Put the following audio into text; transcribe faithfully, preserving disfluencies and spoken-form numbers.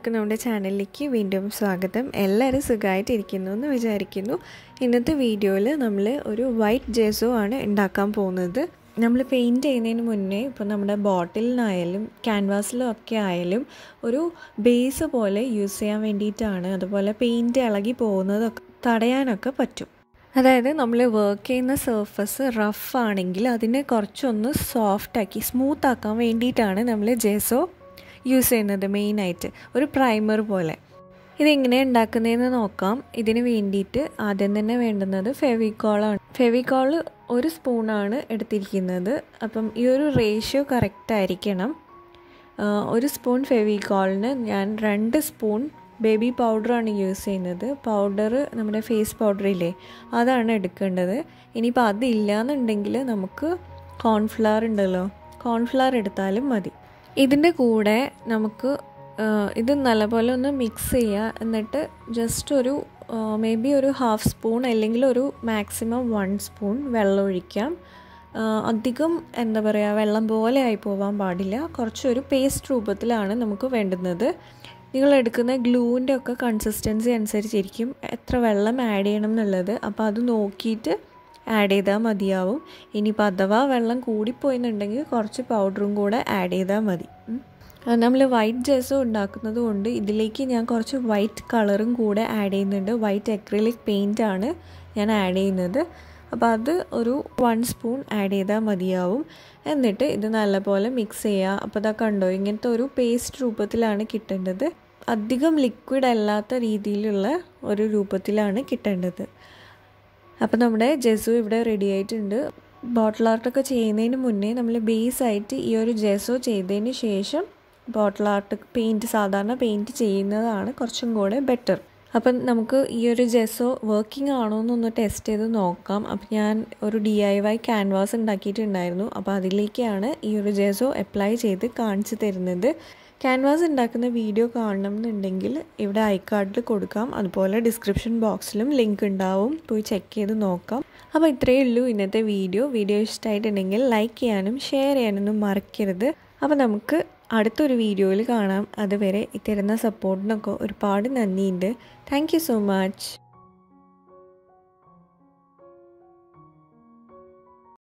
എല്ലാവർക്കും നമ്മുടെ ചാനലിലേക്ക് വീണ്ടും സ്വാഗതം. എല്ലാവരും സുഖമായിട്ടിരിക്കുന്നു എന്ന് വിചാരിക്കുന്നു. ഇന്നത്തെ വീഡിയോയിൽ നമ്മൾ ഒരു വൈറ്റ് ജെസോ ആണ് ഉണ്ടാക്കാൻ പോകുന്നത്. നമ്മൾ പെയിൻറ്റ് ചെയ്യുന്നതിന് മുന്നേ ഇപ്പോൾ നമ്മുടെ ബോട്ടിലിനായാലും ക്യാൻവാസിലും ഒക്കെ ആയാലും ഒരു ബേസ് പോലെ യൂസ് ചെയ്യാൻ വേണ്ടിയിട്ടാണ്. അതുപോലെ പെയിൻറ്റ് ഇളകി പോകുന്നതൊക്കെ തടയാനൊക്കെ പറ്റും. അതായത് നമ്മൾ വർക്ക് ചെയ്യുന്ന സർഫസ് റഫ് ആണെങ്കിൽ അതിനെ കുറച്ചൊന്ന് സോഫ്റ്റാക്കി സ്മൂത്താക്കാൻ വേണ്ടിയിട്ടാണ് നമ്മൾ ജെസോ യൂസ് ചെയ്യുന്നത്. മെയിനായിട്ട് ഒരു പ്രൈമർ പോലെ. ഇതെങ്ങനെ ഉണ്ടാക്കുന്നതെന്ന് നോക്കാം. ഇതിന് വേണ്ടിയിട്ട് ആദ്യം തന്നെ വേണ്ടുന്നത് ഫെവിക്കോളാണ്. ഫെവിക്കോൾ ഒരു സ്പൂണാണ് എടുത്തിരിക്കുന്നത്. അപ്പം ഈ ഒരു റേഷ്യോ കറക്റ്റ് ആയിരിക്കണം. ഒരു സ്പൂൺ ഫെവിക്കോളിന് ഞാൻ രണ്ട് സ്പൂൺ ബേബി പൗഡറാണ് യൂസ് ചെയ്യുന്നത്. പൗഡർ നമ്മുടെ ഫേസ് പൗഡറില്ലേ, അതാണ് എടുക്കേണ്ടത്. ഇനിയിപ്പോൾ അതില്ല എന്നുണ്ടെങ്കിൽ നമുക്ക് കോൺഫ്ലവർ ഉണ്ടല്ലോ, കോൺഫ്ലവർ എടുത്താലും മതി. ഇതിൻ്റെ കൂടെ നമുക്ക് ഇത് നല്ലപോലെ ഒന്ന് മിക്സ് ചെയ്യുക. എന്നിട്ട് ജസ്റ്റ് ഒരു മേ ബി ഒരു ഹാഫ് സ്പൂൺ അല്ലെങ്കിൽ ഒരു മാക്സിമം വൺ സ്പൂൺ വെള്ളം ഒഴിക്കാം. അധികം എന്താ പറയുക, വെള്ളം പോലെ ആയി പോകാൻ പാടില്ല. കുറച്ചൊരു പേസ്റ്റ് രൂപത്തിലാണ് നമുക്ക് വേണ്ടുന്നത്. നിങ്ങൾ എടുക്കുന്ന ഗ്ലൂവിൻ്റെ ഒക്കെ കൺസിസ്റ്റൻസി അനുസരിച്ചിരിക്കും എത്ര വെള്ളം ആഡ് ചെയ്യണം എന്നുള്ളത്. അപ്പോൾ അത് നോക്കിയിട്ട് ആഡ് ചെയ്താൽ മതിയാവും. ഇനിയിപ്പോൾ അഥവാ വെള്ളം കൂടിപ്പോയെന്നുണ്ടെങ്കിൽ കുറച്ച് പൗഡറും കൂടെ ആഡ് ചെയ്താൽ മതി. നമ്മൾ വൈറ്റ് ജെസോ ഉണ്ടാക്കുന്നത് കൊണ്ട് ഇതിലേക്ക് ഞാൻ കുറച്ച് വൈറ്റ് കളറും കൂടെ ആഡ് ചെയ്യുന്നുണ്ട്. വൈറ്റ് അക്രിലിക് പെയിൻ്റ് ആണ് ഞാൻ ആഡ് ചെയ്യുന്നത്. അപ്പോൾ അത് ഒരു വൺ സ്പൂൺ ആഡ് ചെയ്താൽ മതിയാവും. എന്നിട്ട് ഇത് നല്ലപോലെ മിക്സ് ചെയ്യുക. അപ്പോൾ ഇതാ കണ്ടോ, ഇങ്ങനത്തെ ഒരു പേസ്റ്റ് രൂപത്തിലാണ് കിട്ടേണ്ടത്. അധികം ലിക്വിഡ് അല്ലാത്ത രീതിയിലുള്ള ഒരു രൂപത്തിലാണ് കിട്ടേണ്ടത്. അപ്പോൾ നമ്മുടെ ജെസോ ഇവിടെ റെഡി ആയിട്ടുണ്ട്. ബോട്ടിൽ ആർട്ടൊക്കെ ചെയ്യുന്നതിന് മുന്നേ നമ്മൾ ബേസായിട്ട് ഈ ഒരു ജെസോ ചെയ്തതിന് ശേഷം ബോട്ടിൽ ആർട്ട് പെയിൻറ്റ് സാധാരണ പെയിൻറ്റ് ചെയ്യുന്നതാണ് കുറച്ചും കൂടെ ബെറ്റർ. അപ്പം നമുക്ക് ഈ ഒരു ജെസോ വർക്കിംഗ് ആണോ എന്നൊന്ന് ടെസ്റ്റ് ചെയ്ത് നോക്കാം. അപ്പം ഞാൻ ഒരു ഡി ഐ വൈ ക്യാൻവാസ് ഉണ്ടാക്കിയിട്ടുണ്ടായിരുന്നു. അപ്പോൾ അതിലേക്കാണ് ഈ ഒരു ജെസോ അപ്ലൈ ചെയ്ത് കാണിച്ചു തരുന്നത്. ക്യാൻവാസ് ഉണ്ടാക്കുന്ന വീഡിയോ കാണണം എന്നുണ്ടെങ്കിൽ ഇവിടെ ഐ കാർഡിൽ കൊടുക്കാം. അതുപോലെ ഡിസ്ക്രിപ്ഷൻ ബോക്സിലും ലിങ്ക് ഉണ്ടാവും, പോയി ചെക്ക് ചെയ്ത് നോക്കാം. അപ്പോൾ ഇത്രയേ ഉള്ളൂ ഇന്നത്തെ വീഡിയോ. വീഡിയോ ഇഷ്ടമായിട്ടുണ്ടെങ്കിൽ ലൈക്ക് ചെയ്യാനും ഷെയർ ചെയ്യാനൊന്നും മറക്കരുത്. അപ്പോൾ നമുക്ക് അടുത്തൊരു വീഡിയോയിൽ കാണാം. അതുവരെ തരുന്ന സപ്പോർട്ടിനൊക്കെ ഒരുപാട് നന്ദിയുണ്ട്. Thank you so much.